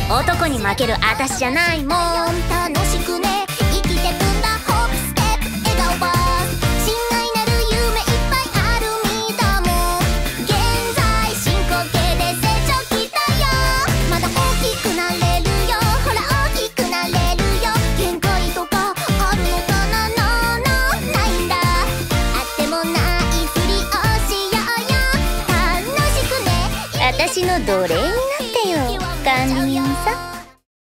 男に負ける私じゃないもん。 楽しくね生きてくんだホップステップ笑顔バース親愛なる夢いっぱいある身だもん。現在進行形で成長きたよ。まだ大きくなれるよ。ほら大きくなれるよ。限界とかあるのかな。のないんだ。あってもないふりをしようよ。楽しくね私の奴隷になってよ管理人さん。